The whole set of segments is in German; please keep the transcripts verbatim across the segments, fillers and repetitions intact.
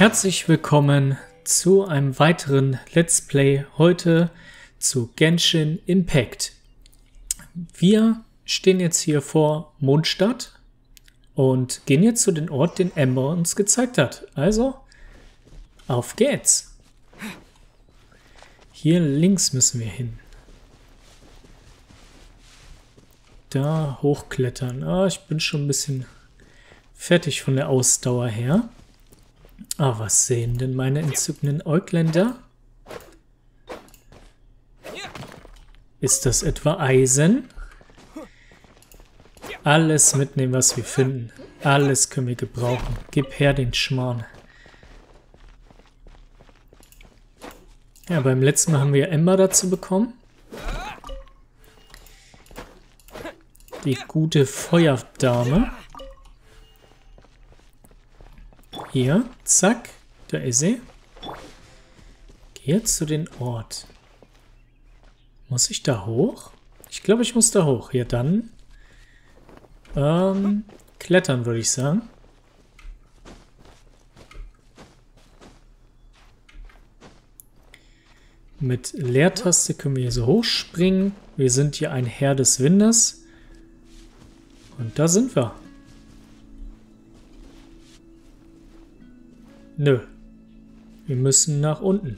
Herzlich willkommen zu einem weiteren Let's Play heute zu Genshin Impact. Wir stehen jetzt hier vor Mondstadt und gehen jetzt zu dem Ort, den Ember uns gezeigt hat. Also, auf geht's! Hier links müssen wir hin. Da hochklettern. Ah, ich bin schon ein bisschen fertig von der Ausdauer her. Ah, was sehen denn meine entzückenden Äugländer? Ist das etwa Eisen? Alles mitnehmen, was wir finden. Alles können wir gebrauchen. Gib her den Schmarrn. Ja, beim letzten Mal haben wir Ember dazu bekommen. Die gute Feuerdame. Hier, zack, da ist sie. Geh jetzt zu dem Ort. Muss ich da hoch? Ich glaube, ich muss da hoch. Ja, dann ähm, klettern, würde ich sagen. Mit Leertaste können wir hier so hochspringen. Wir sind hier ein Herr des Windes. Und da sind wir. Nö. Wir müssen nach unten.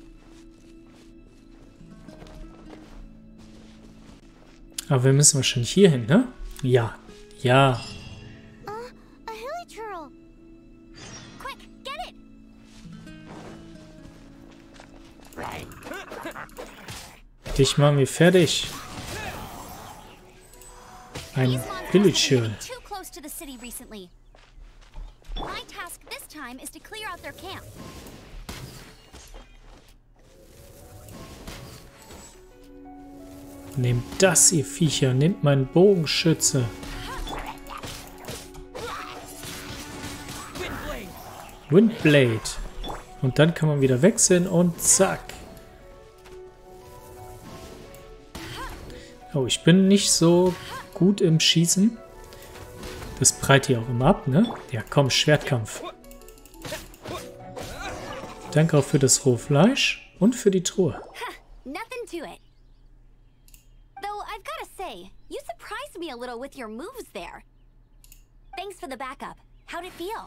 Aber wir müssen wahrscheinlich hier hin, ne? Ja. Ja. Uh, a hilichurl. Quick, get it. Dich machen wir fertig. Ein Hilichurl. Too close to the city recently. My task this time is to clear out their camp. Nehmt das, ihr Viecher. Nehmt meinen Bogenschütze. Windblade. Und dann kann man wieder wechseln und zack. Oh, ich bin nicht so gut im Schießen. Das prallt hier auch immer ab, ne? Ja, komm, Schwertkampf. Danke auch für das rohe Fleisch und für die Truhe. Nothing to it. Though I've got to say, you surprised me a little with your moves there. Thanks for the backup. How'd it feel?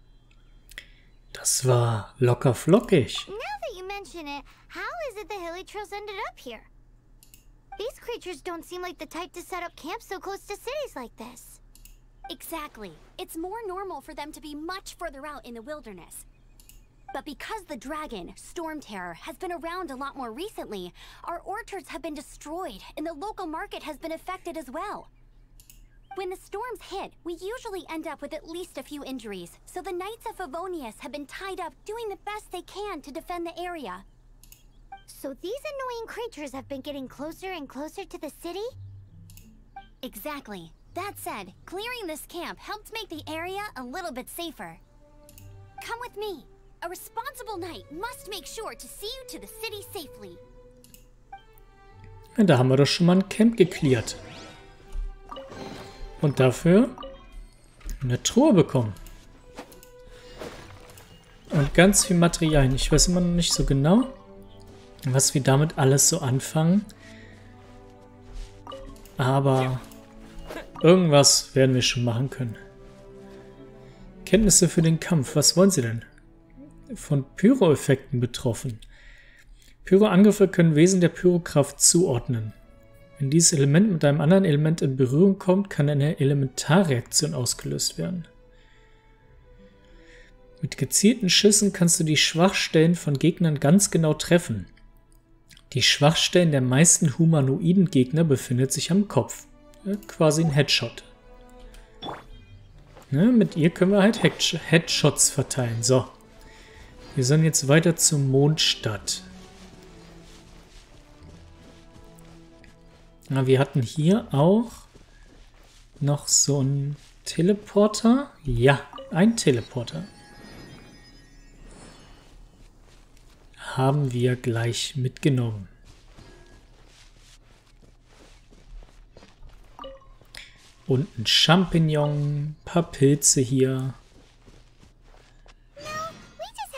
Das war locker flockig. Now that you mention it, how is it the hilichurls ended up here? These creatures don't seem like the type to set up camp so close to cities like this. Exactly. It's more normal for them to be much further out in the wilderness. But because the dragon, Storm Terror, has been around a lot more recently, our orchards have been destroyed and the local market has been affected as well. When the storms hit, we usually end up with at least a few injuries, so the Knights of Favonius have been tied up doing the best they can to defend the area. So these annoying creatures have been getting closer and closer to the city? Exactly. That said, clearing this camp helped make the area a little bit safer. Come with me. A responsible knight must make sure to see you to the city safely. Ja, da haben wir doch schon mal ein Camp geklärt. Und dafür eine Truhe bekommen. Und ganz viel Materialien. Ich weiß immer noch nicht so genau, was wir damit alles so anfangen. Aber irgendwas werden wir schon machen können. Kenntnisse für den Kampf. Was wollen Sie denn? Von Pyro-Effekten betroffen. Pyro-Angriffe können Wesen der Pyrokraft zuordnen. Wenn dieses Element mit einem anderen Element in Berührung kommt, kann eine Elementarreaktion ausgelöst werden. Mit gezielten Schüssen kannst du die Schwachstellen von Gegnern ganz genau treffen. Die Schwachstellen der meisten humanoiden Gegner befindet sich am Kopf. Ja, quasi ein Headshot. Ja, mit ihr können wir halt Headshots verteilen. So. Wir sind jetzt weiter zur Mondstadt. Na, wir hatten hier auch noch so einen Teleporter. Ja, ein Teleporter. Haben wir gleich mitgenommen. Und ein Champignon, ein paar Pilze hier. No, we just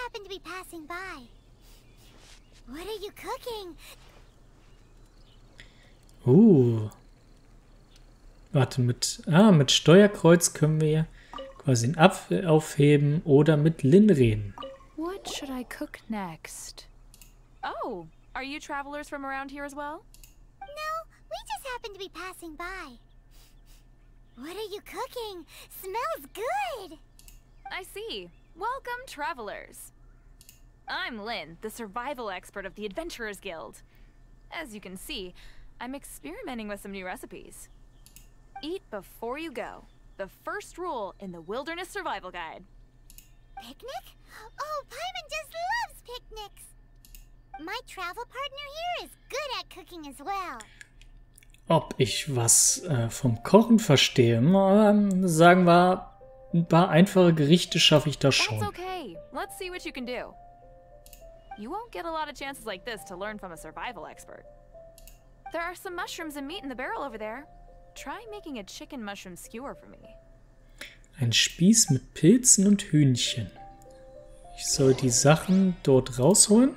Uh. Warte, mit, ah, mit Steuerkreuz können wir quasi einen Apfel aufheben oder mit Lynn reden. What should I cook next? Oh, are you travelers from around here as well? No, we just happened to be passing by. What are you cooking? Smells good! I see. Welcome, travelers. I'm Lynn, the survival expert of the Adventurers Guild. As you can see, I'm experimenting with some new recipes. Eat before you go. The first rule in the Wilderness Survival Guide. Picnic? Oh, Paimon just loves picnics! My travel partner here is good at cooking as well. Ob ich was äh, vom Kochen verstehe? Ähm, sagen wir, ein paar einfache Gerichte schaffe ich das schon. That's okay. Let's see what you can do. You won't get a lot of chances like this to learn from a survival expert. There are some mushrooms and meat in the barrel over there. Try making a chicken mushroom skewer for me. Ein Spieß mit Pilzen und Hühnchen. Ich soll die Sachen dort rausholen.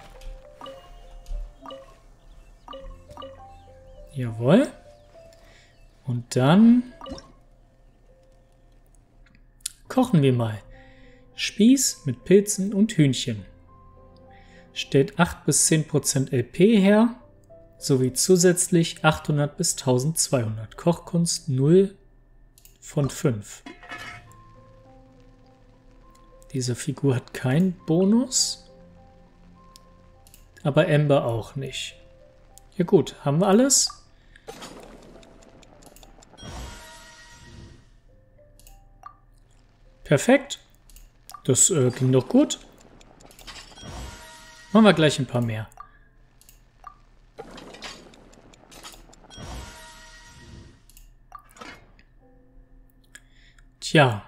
Jawohl. Und dann kochen wir mal. Spieß mit Pilzen und Hühnchen. Stellt acht bis zehn Prozent L P her, sowie zusätzlich achthundert bis tausendzweihundert. Kochkunst null von fünf. Diese Figur hat keinen Bonus, aber Amber auch nicht. Ja gut, haben wir alles? Perfekt. Das äh, ging doch gut. Machen wir gleich ein paar mehr. Tja.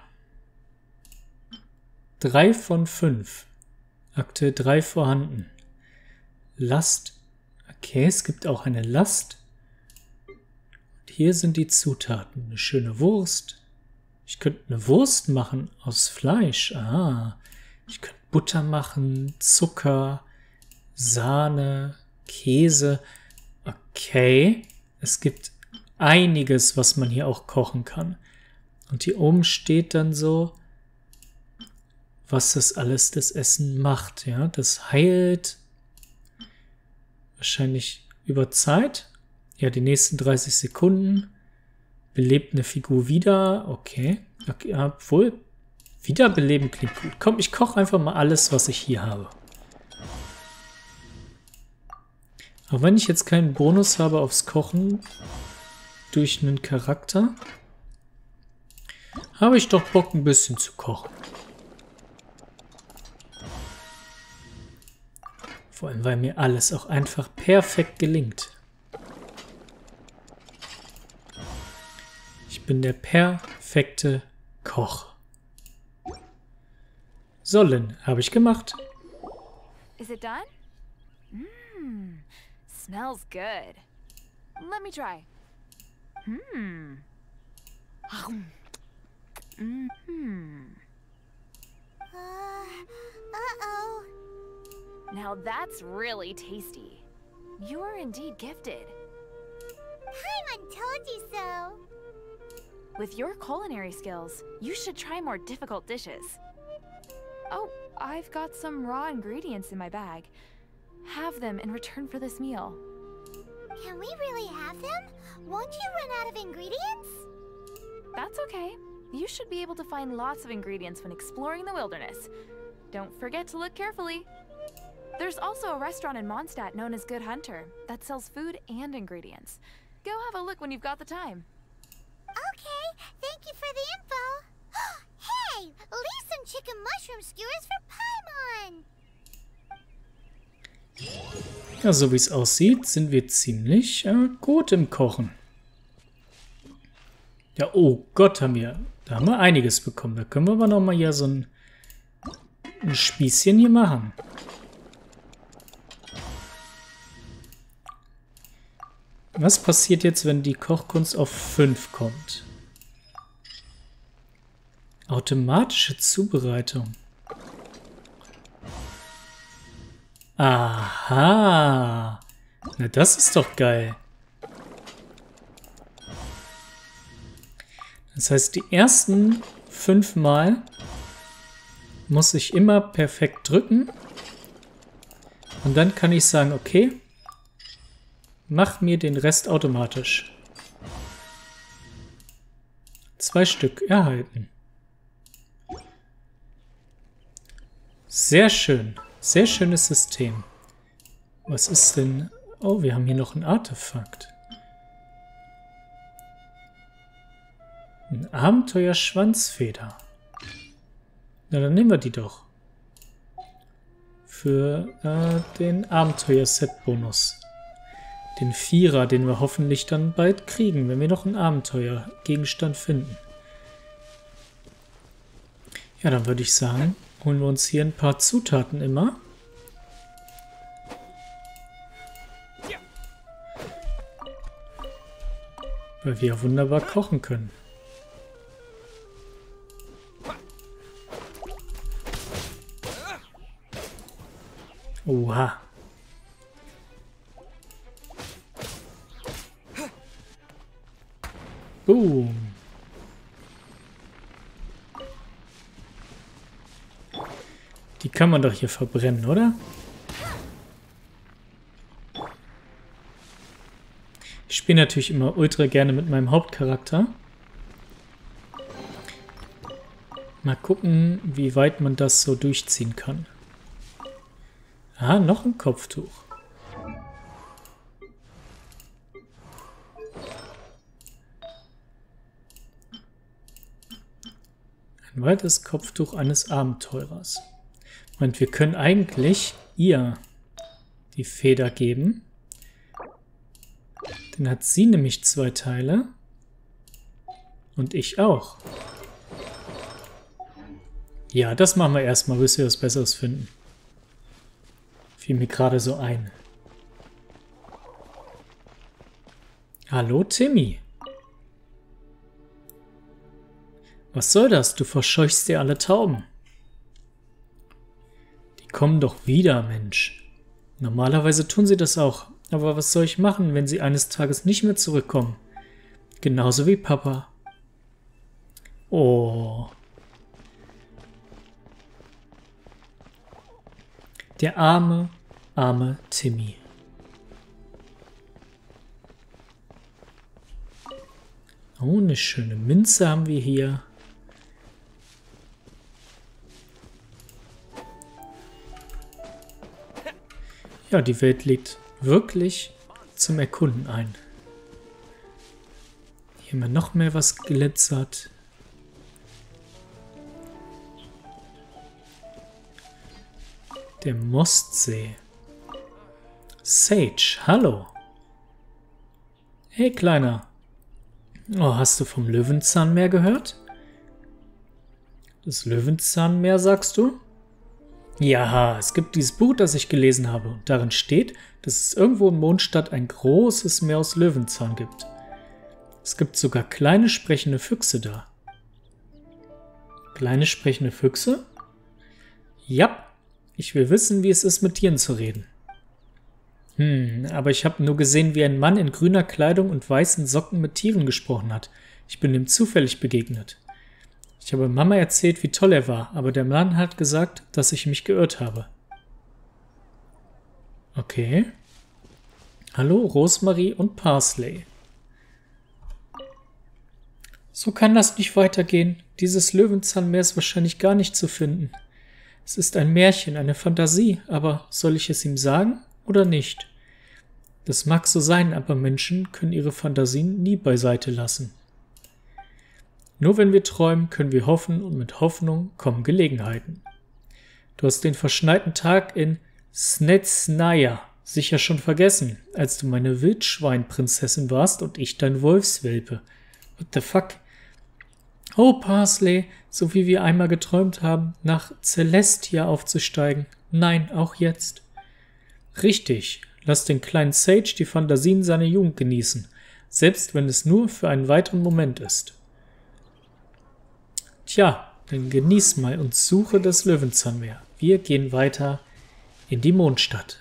Drei von fünf. Aktuell drei vorhanden. Last. Okay, es gibt auch eine Last. Und hier sind die Zutaten. Eine schöne Wurst. Ich könnte eine Wurst machen aus Fleisch. Ah. Ich könnte Butter machen, Zucker, Sahne, Käse. Okay. Es gibt einiges, was man hier auch kochen kann. Und hier oben steht dann so, was das alles das Essen macht. Ja, das heilt wahrscheinlich über Zeit. Ja, die nächsten dreißig Sekunden. Belebt eine Figur wieder. Okay. Okay, obwohl, wiederbeleben klingt gut. Komm, ich koche einfach mal alles, was ich hier habe. Auch wenn ich jetzt keinen Bonus habe aufs Kochen durch einen Charakter, habe ich doch Bock, ein bisschen zu kochen. Vor allem, weil mir alles auch einfach perfekt gelingt. Ich bin der perfekte Koch. So, Lynn, habe ich gemacht. Is it done? Mmm, smells good. Let me try. Hmm. Mm-hmm. Uh, uh-oh. Now that's really tasty. You are indeed gifted. Paimon told you so. With your culinary skills, you should try more difficult dishes. Oh, I've got some raw ingredients in my bag. Have them in return for this meal. Can we really have them? Won't you run out of ingredients? That's okay. You should be able to find lots of ingredients when exploring the wilderness. Don't forget to look carefully. There's also a restaurant in Mondstadt known as Good Hunter that sells food and ingredients. Go have a look when you've got the time. Okay, thank you for the info. Hey, leave some chicken mushroom skewers for Paimon. Ja, so wie es aussieht, sind wir ziemlich äh, gut im Kochen. Ja, oh Gott, haben wir, da haben wir einiges bekommen. Da können wir aber noch mal hier so ein, ein Spießchen hier machen. Was passiert jetzt, wenn die Kochkunst auf fünf kommt? Automatische Zubereitung. Aha. Na, das ist doch geil. Das heißt, die ersten fünf Mal muss ich immer perfekt drücken. Und dann kann ich sagen, okay, mach mir den Rest automatisch. Zwei Stück erhalten. Sehr schön. Sehr schönes System. Was ist denn... Oh, wir haben hier noch ein Artefakt. Ein Abenteuer-Schwanzfeder. Na, dann nehmen wir die doch. Für äh, den Abenteuer-Set-Bonus. Den Vierer, den wir hoffentlich dann bald kriegen, wenn wir noch einen Abenteuergegenstand finden. Ja, dann würde ich sagen, holen wir uns hier ein paar Zutaten immer. Weil wir ja wunderbar kochen können. Oha. Boom. Die kann man doch hier verbrennen, oder? Ich spiele natürlich immer ultra gerne mit meinem Hauptcharakter. Mal gucken, wie weit man das so durchziehen kann. Ah, noch ein Kopftuch. Ein weiteres Kopftuch eines Abenteurers. Und wir können eigentlich ihr die Feder geben. Dann hat sie nämlich zwei Teile. Und ich auch. Ja, das machen wir erstmal, bis wir was Besseres finden. Fiel mir gerade so ein. Hallo, Timmy. Was soll das? Du verscheuchst dir alle Tauben. Die kommen doch wieder, Mensch. Normalerweise tun sie das auch. Aber was soll ich machen, wenn sie eines Tages nicht mehr zurückkommen? Genauso wie Papa. Oh. Der arme, arme Timmy. Oh, eine schöne Münze haben wir hier. Ja, die Welt lädt wirklich zum Erkunden ein. Hier haben wir noch mehr was glitzert. Der Mostsee. Sage, hallo. Hey, Kleiner. Oh, hast du vom Löwenzahnmeer gehört? Das Löwenzahnmeer, sagst du? Ja, es gibt dieses Buch, das ich gelesen habe. Und darin steht, dass es irgendwo in Mondstadt ein großes Meer aus Löwenzahn gibt. Es gibt sogar kleine sprechende Füchse da. Kleine sprechende Füchse? Ja, ich will wissen, wie es ist, mit Tieren zu reden. Hm, aber ich habe nur gesehen, wie ein Mann in grüner Kleidung und weißen Socken mit Tieren gesprochen hat. Ich bin ihm zufällig begegnet. Ich habe Mama erzählt, wie toll er war, aber der Mann hat gesagt, dass ich mich geirrt habe. Okay. Hallo, Rosemarie und Parsley. So kann das nicht weitergehen. Dieses Löwenzahnmeer ist wahrscheinlich gar nicht zu finden. Es ist ein Märchen, eine Fantasie, aber soll ich es ihm sagen oder nicht? Das mag so sein, aber Menschen können ihre Fantasien nie beiseite lassen. Nur wenn wir träumen, können wir hoffen und mit Hoffnung kommen Gelegenheiten. Du hast den verschneiten Tag in Snetsnaya sicher schon vergessen, als du meine Wildschweinprinzessin warst und ich dein Wolfswelpe. What the fuck? Oh, Parsley, so wie wir einmal geträumt haben, nach Celestia aufzusteigen. Nein, auch jetzt. Richtig, lass den kleinen Sage die Fantasien seiner Jugend genießen, selbst wenn es nur für einen weiteren Moment ist. Tja, dann genieß mal und suche das Löwenzahnmeer. Wir gehen weiter in die Mondstadt.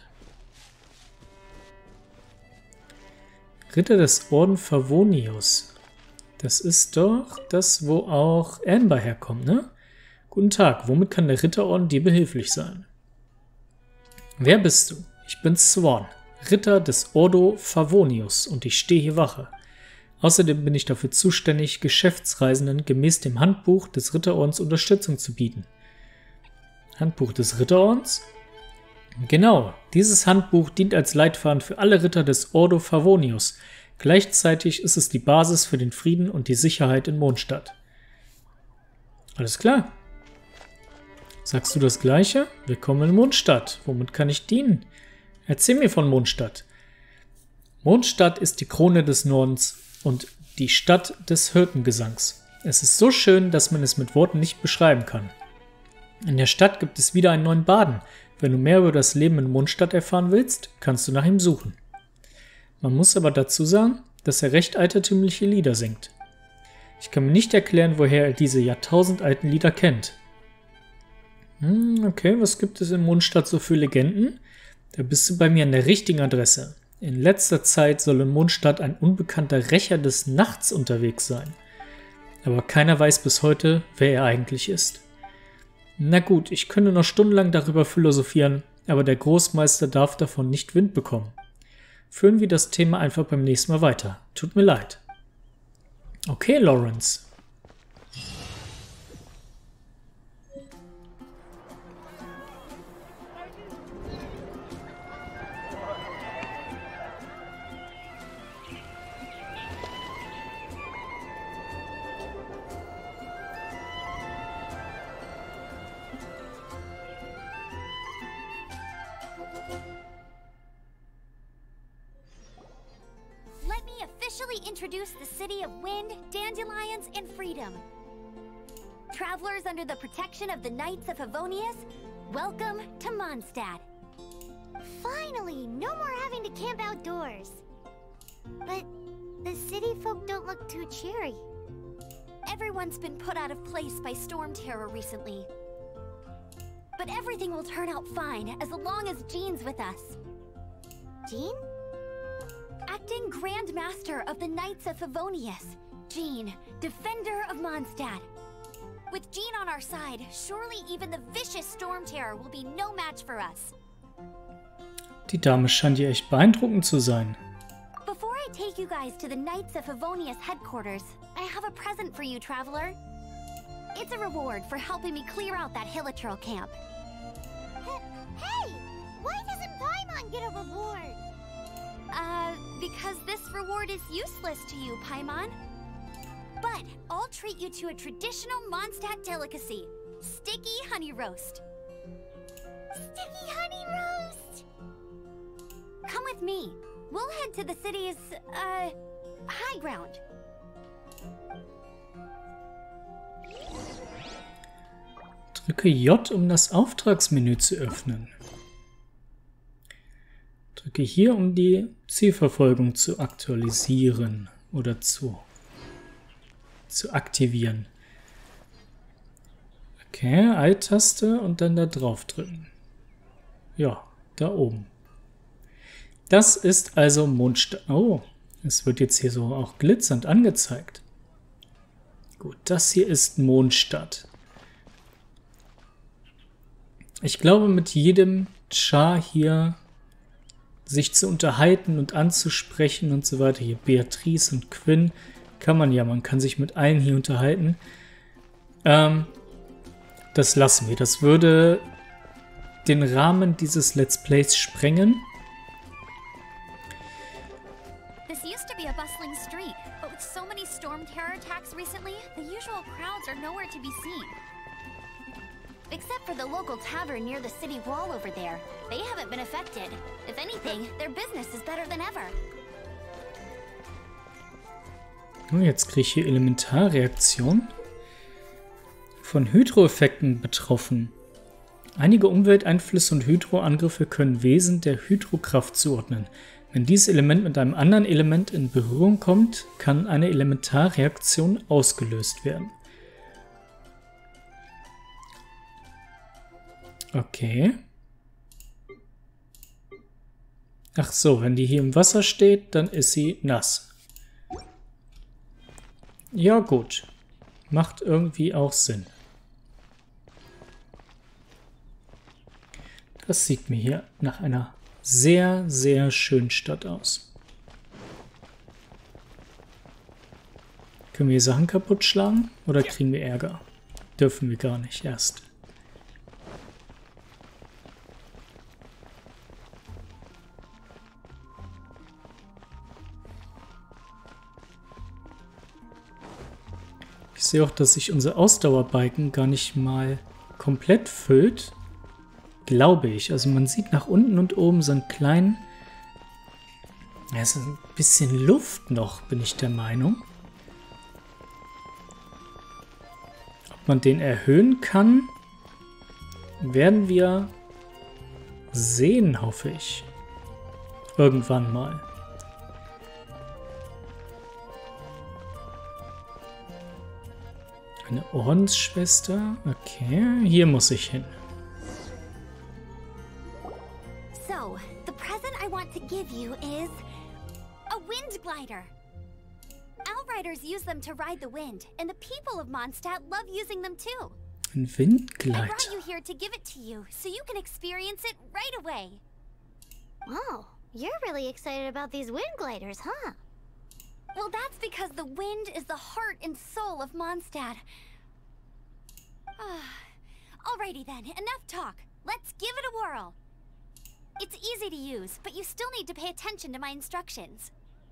Ritter des Orden Favonius. Das ist doch das, wo auch Amber herkommt, ne? Guten Tag, womit kann der Ritterorden dir behilflich sein? Wer bist du? Ich bin Swan, Ritter des Ordo Favonius und ich stehe hier Wache. Außerdem bin ich dafür zuständig, Geschäftsreisenden gemäß dem Handbuch des Ritterordens Unterstützung zu bieten. Handbuch des Ritterordens? Genau, dieses Handbuch dient als Leitfaden für alle Ritter des Ordo Favonius. Gleichzeitig ist es die Basis für den Frieden und die Sicherheit in Mondstadt. Alles klar. Sagst du das Gleiche? Willkommen in Mondstadt. Womit kann ich dienen? Erzähl mir von Mondstadt. Mondstadt ist die Krone des Nordens und die Stadt des Hirtengesangs. Es ist so schön, dass man es mit Worten nicht beschreiben kann. In der Stadt gibt es wieder einen neuen Baden. Wenn du mehr über das Leben in Mondstadt erfahren willst, kannst du nach ihm suchen. Man muss aber dazu sagen, dass er recht altertümliche Lieder singt. Ich kann mir nicht erklären, woher er diese jahrtausendalten Lieder kennt. Hm, okay, was gibt es in Mondstadt so für Legenden? Da bist du bei mir an der richtigen Adresse. In letzter Zeit soll in Mondstadt ein unbekannter Rächer des Nachts unterwegs sein. Aber keiner weiß bis heute, wer er eigentlich ist. Na gut, ich könnte noch stundenlang darüber philosophieren, aber der Großmeister darf davon nicht Wind bekommen. Führen wir das Thema einfach beim nächsten Mal weiter. Tut mir leid. Okay, Lawrence. Introduce the city of wind, dandelions, and freedom. Travelers under the protection of the Knights of Favonius, welcome to Mondstadt. Finally, no more having to camp outdoors. But the city folk don't look too cheery. Everyone's been put out of place by storm terror recently. But everything will turn out fine as long as Jean's with us. Jean? Acting Grand Master of the Knights of Favonius, Jean, Defender of Mondstadt. With Jean on our side, surely even the vicious storm terror will be no match for us. Die Dame scheint ja echt beeindruckend zu sein. Before I take you guys to the Knights of Favonius headquarters, I have a present for you, traveler. It's a reward for helping me clear out that Hilichurl camp. Hey! Why doesn't Paimon get a reward? Uh, because this reward is useless to you, Paimon. But I'll treat you to a traditional Mondstadt delicacy, sticky honey roast. Sticky honey roast! Come with me. We'll head to the city's, uh, high ground. Drücke J, um das Auftragsmenü zu öffnen. Drücke hier, um die Zielverfolgung zu aktualisieren oder zu, zu aktivieren. Okay, I-Taste und dann da drauf drücken. Ja, da oben. Das ist also Mondstadt. Oh, es wird jetzt hier so auch glitzernd angezeigt. Gut, das hier ist Mondstadt. Ich glaube, mit jedem Char hier sich zu unterhalten und anzusprechen und so weiter. Hier Beatrice und Quinn kann man ja, man kann sich mit allen hier unterhalten. Ähm, das lassen wir. Das würde den Rahmen dieses Let's Plays sprengen. This used to be a bustling street, but with so many storm terror attacks recently, the usual crowds are nowhere to be seen. Except for the local tavern near the city wall over there. They haven't been affected. If anything, their business is better than ever. Oh, jetzt kriege ich hier Elementarreaktion. Von Hydro-Effekten betroffen. Einige Umwelteinflüsse und Hydro-Angriffe können Wesen der Hydrokraft zuordnen. Wenn dieses Element mit einem anderen Element in Berührung kommt, kann eine Elementarreaktion ausgelöst werden. Okay. Ach so, wenn die hier im Wasser steht, dann ist sie nass. Ja gut. Macht irgendwie auch Sinn. Das sieht mir hier nach einer sehr, sehr schönen Stadt aus. Können wir hier Sachen kaputt schlagen? Oder kriegen wir Ärger? Dürfen wir gar nicht erst. Ich sehe auch, dass sich unser Ausdauerbalken gar nicht mal komplett füllt. Glaube ich. Also man sieht nach unten und oben so einen kleinen... Ja, es ist ein bisschen Luft noch, bin ich der Meinung. Ob man den erhöhen kann, werden wir sehen, hoffe ich. Irgendwann mal. Eine Ordensschwester. Okay, hier muss ich hin. So, the present I want to give you is a wind glider. Outriders use them to ride the wind, and the people of Mondstadt love using them too. Ein I Windgleiter. brought you here to give it to you, so you can experience it right away. Wow, you're really excited about these wind gliders, huh? Well, that's because the wind is the heart and soul of Mondstadt. Alrighty then, enough talk. Let's give it a whirl. It's easy to use, but you still need to pay attention to my instructions.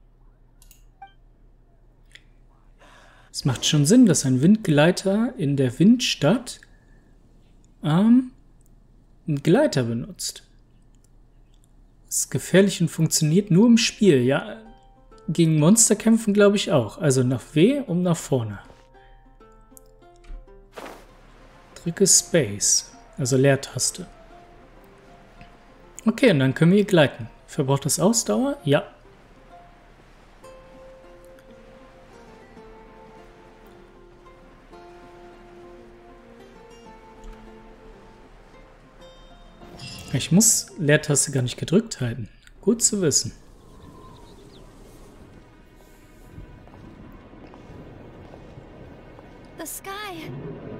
Es macht schon Sinn, dass ein Windgleiter in der Windstadt ähm, einen Gleiter benutzt. Das ist gefährlich und funktioniert nur im Spiel. Ja, gegen Monster kämpfen glaube ich auch. Also nach W, um nach vorne. Drücke Space, also Leertaste. Okay, und dann können wir hier gleiten. Verbraucht das Ausdauer? Ja. Ich muss Leertaste gar nicht gedrückt halten. Gut zu wissen. The sky.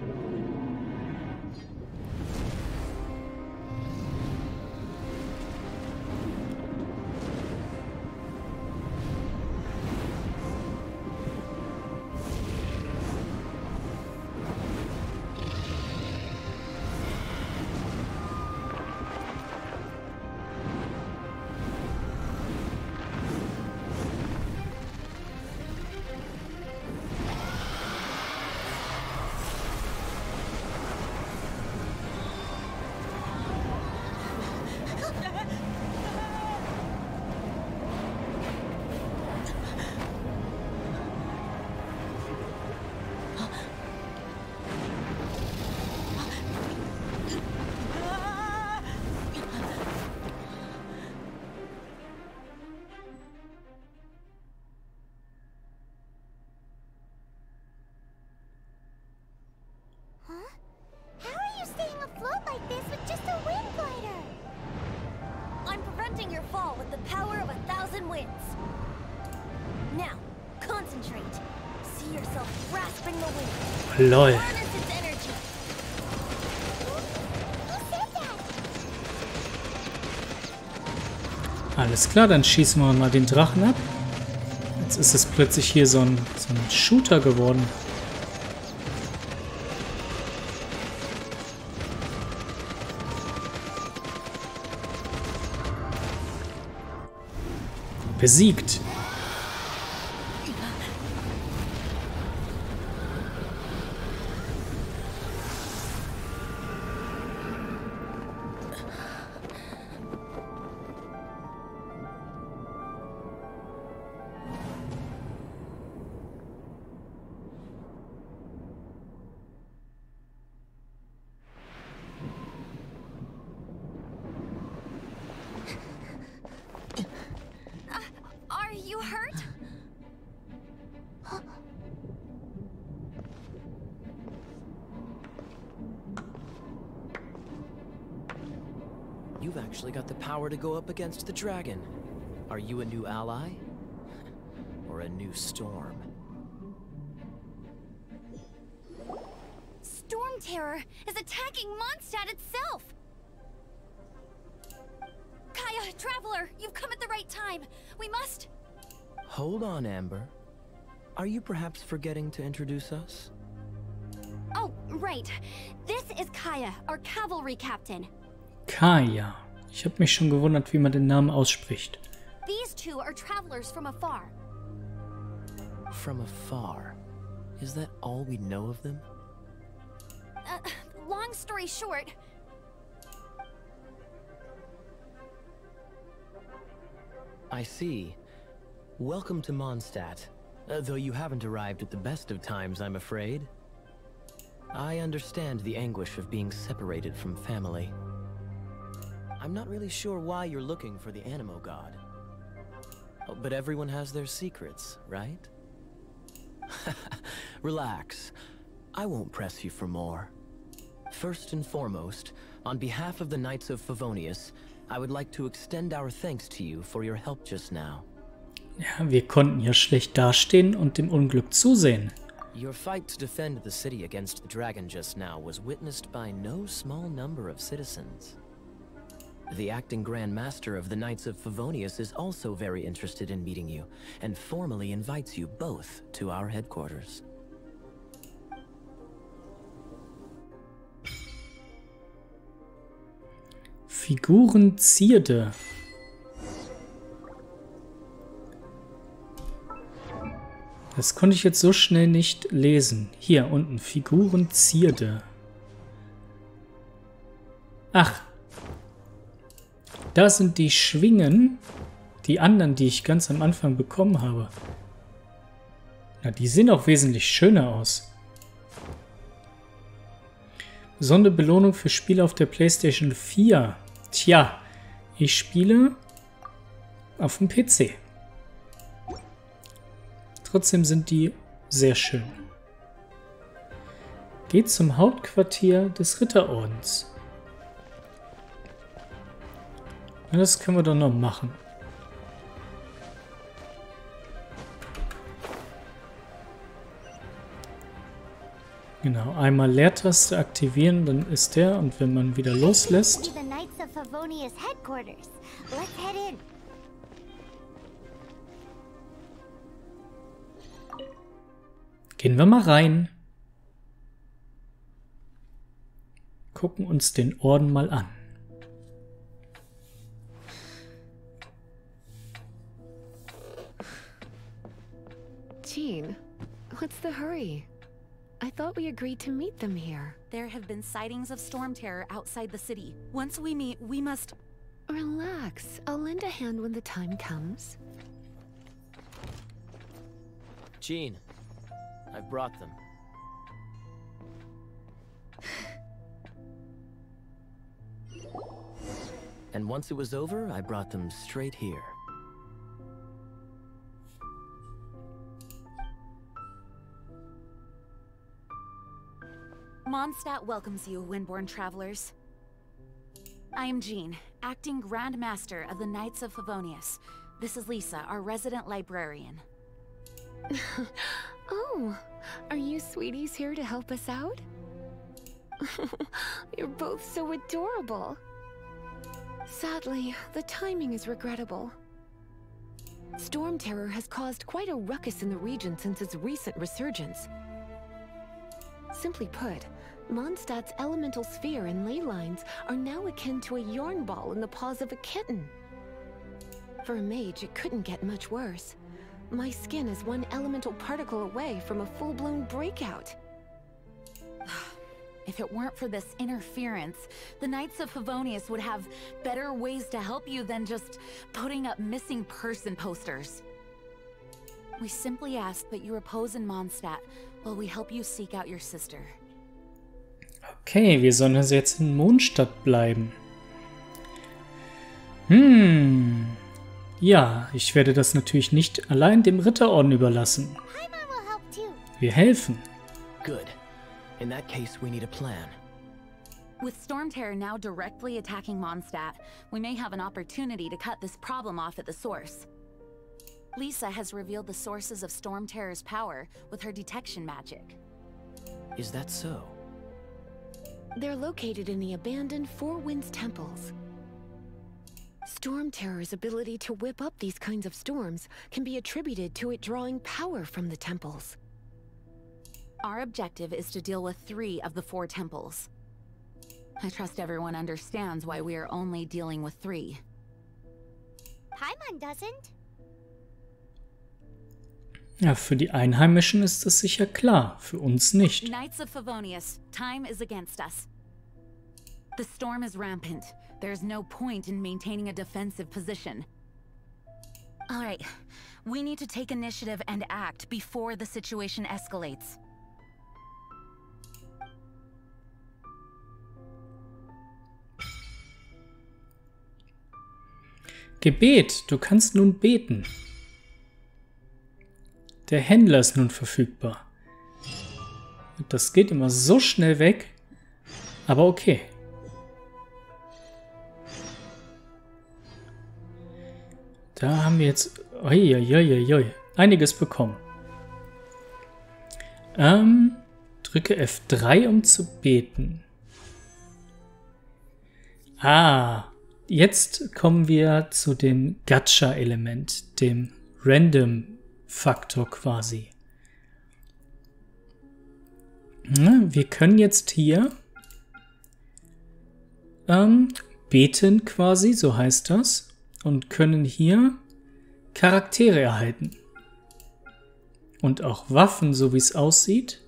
Lol. Alles klar, dann schießen wir mal den Drachen ab. Jetzt ist es plötzlich hier so ein, so ein Shooter geworden. Besiegt. You've actually got the power to go up against the dragon. Are you a new ally? Or a new storm? Terror is attacking Mondstadt itself! Kaya, Traveler, you've come at the right time. We must... Hold on, Amber. Are you perhaps forgetting to introduce us? Oh, right. This is Kaya, our cavalry captain. Kaya. Ich habe mich schon gewundert, wie man den Namen ausspricht. These two are travelers from afar. From afar? Is that all we know of them? Uh, long story short... I see. Welcome to Mondstadt. Uh, though you haven't arrived at the best of times, I'm afraid. I understand the anguish of being separated from family. I'm not really sure why you're looking for the Animo God. Oh, but everyone has their secrets, right? Relax. I won't press you for more. First and foremost, on behalf of the Knights of Favonius, I would like to extend our thanks to you for your help just now. Ja, wir konnten ja schlecht dastehen und dem Unglück zusehen. Your fight to defend the city against the dragon just now was witnessed by no small number of citizens. The acting Grand Master of the Knights of Favonius is also very interested in meeting you, and formally invites you both to our headquarters. Figurenzierde. Das konnte ich jetzt so schnell nicht lesen. Hier unten, Figurenzierde. Ach. Da sind die Schwingen, die anderen, die ich ganz am Anfang bekommen habe. Na, die sehen auch wesentlich schöner aus. Besondere Belohnung für Spiele auf der PlayStation vier. Tja, ich spiele auf dem P C. Trotzdem sind die sehr schön. Geht zum Hauptquartier des Ritterordens. Ja, das können wir doch noch machen. Genau, einmal Leertaste aktivieren, dann ist der, und wenn man wieder loslässt. Gehen wir mal rein. Gucken uns den Orden mal an. Jean, what's the hurry? I thought we agreed to meet them here. There have been sightings of storm terror outside the city. Once we meet, we must... Relax. I'll lend a hand when the time comes. Jean, I've brought them. And once it was over, I brought them straight here. Mondstadt welcomes you, Windborn travelers. I am Jean, acting Grand Master of the Knights of Favonius. This is Lisa, our resident librarian. Oh, are you sweeties here to help us out? You're both so adorable. Sadly, the timing is regrettable. Storm terror has caused quite a ruckus in the region since its recent resurgence. Simply put, Mondstadt's elemental sphere and ley lines are now akin to a yarn ball in the paws of a kitten. For a mage, it couldn't get much worse. My skin is one elemental particle away from a full-blown breakout. If it weren't for this interference, the Knights of Favonius would have better ways to help you than just putting up missing person posters. We simply ask that you repose in Mondstadt while we help you seek out your sister. Okay, wir sollen also jetzt in Mondstadt bleiben. Hm. Ja, ich werde das natürlich nicht allein dem Ritterorden überlassen. Wir helfen. Good. In that case, we need a plan. With storm terror now directly attacking Mondstadt, we may have an opportunity to cut this problem off at the source. Lisa has revealed the sources of storm terror's power with her detection magic. Is that so? They're located in the abandoned Four Winds temples. Storm Terror's ability to whip up these kinds of storms can be attributed to it drawing power from the temples. Our objective is to deal with three of the four temples. I trust everyone understands why we are only dealing with three. Paimon doesn't. Ja, für die Einheimischen ist das sicher klar, für uns nicht. Knights of Favonius, time is against us. The storm is rampant. There's no point in maintaining a defensive position. All right, we need to take initiative and act before the situation escalates. Gebet, du kannst nun beten. Der Händler ist nun verfügbar. Das geht immer so schnell weg, aber okay. Da haben wir jetzt oi, oi, oi, oi, einiges bekommen. Ähm, drücke F drei, um zu beten. Ah, jetzt kommen wir zu dem Gacha-Element, dem Random-Faktor quasi. Ja, wir können jetzt hier ähm, beten quasi, so heißt das. Und können hier Charaktere erhalten. Und auch Waffen, so wie es aussieht.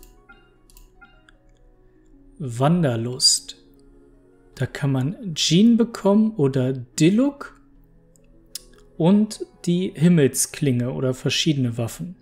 Wanderlust. Da kann man Jean bekommen oder Diluc. Und die Himmelsklinge oder verschiedene Waffen.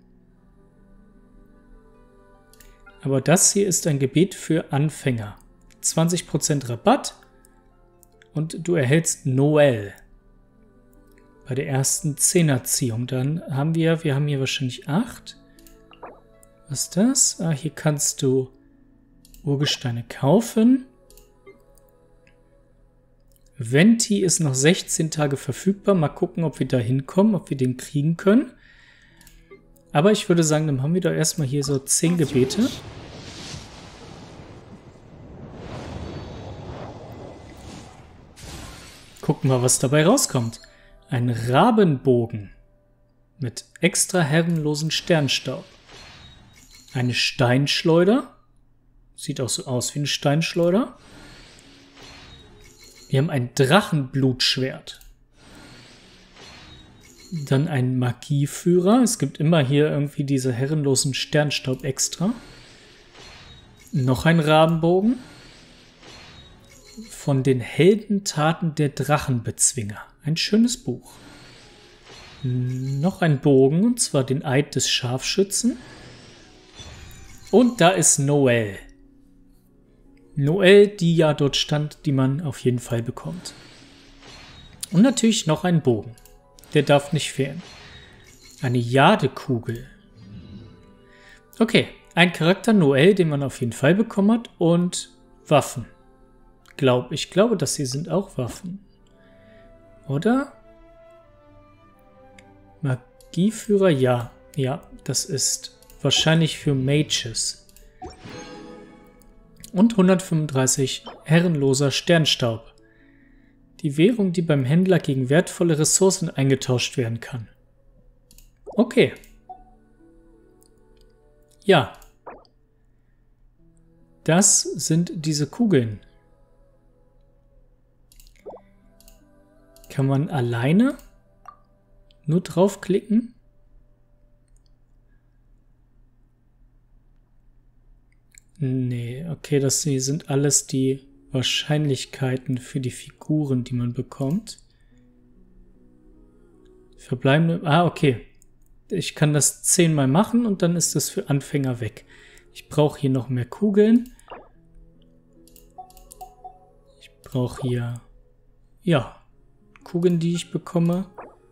Aber das hier ist ein Gebet für Anfänger. zwanzig Prozent Rabatt. Und du erhältst Noel. Bei der ersten Zehnerziehung. Dann haben wir, wir haben hier wahrscheinlich acht. Was ist das? Ah, hier kannst du Urgesteine kaufen. Venti ist noch sechzehn Tage verfügbar. Mal gucken, ob wir da hinkommen, ob wir den kriegen können. Aber ich würde sagen, dann haben wir doch erstmal hier so zehn Gebete. Gucken wir, was dabei rauskommt. Ein Rabenbogen mit extra herrenlosen Sternstaub. Eine Steinschleuder. Sieht auch so aus wie eine Steinschleuder. Wir haben ein Drachenblutschwert. Dann ein Magieführer. Es gibt immer hier irgendwie diese herrenlosen Sternstaub extra. Noch ein Rabenbogen. Von den Heldentaten der Drachenbezwinger. Ein schönes Buch. Noch ein Bogen, und zwar den Eid des Scharfschützen. Und da ist Noel. Noel, die ja dort stand, die man auf jeden Fall bekommt. Und natürlich noch ein Bogen. Der darf nicht fehlen. Eine Jadekugel. Okay, ein Charakter Noel, den man auf jeden Fall bekommen hat. Und Waffen. Glaub, ich glaube, das hier sind auch Waffen. Oder? Magieführer, ja. Ja, das ist wahrscheinlich für Mages. Und hundertfünfunddreißig herrenloser Sternstaub. Die Währung, die beim Händler gegen wertvolle Ressourcen eingetauscht werden kann. Okay. Ja. Das sind diese Kugeln. Kann man alleine nur draufklicken? Nee, okay, das hier sind alles die Wahrscheinlichkeiten für die Figuren, die man bekommt. Verbleibende... Ah, okay. Ich kann das zehnmal machen und dann ist das für Anfänger weg. Ich brauche hier noch mehr Kugeln. Ich brauche hier... Ja... Kugeln, die ich bekomme.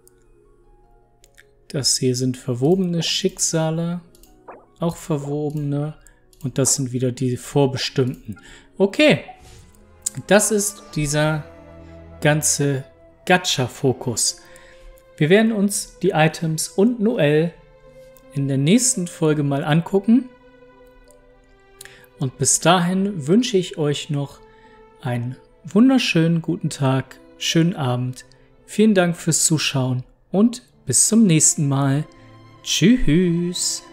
Das hier sind verwobene Schicksale. Auch verwobene. Und das sind wieder die vorbestimmten. Okay. Das ist dieser ganze Gacha-Fokus. Wir werden uns die Items und Noel in der nächsten Folge mal angucken. Und bis dahin wünsche ich euch noch einen wunderschönen guten Tag, schönen Abend. Vielen Dank fürs Zuschauen und bis zum nächsten Mal. Tschüss.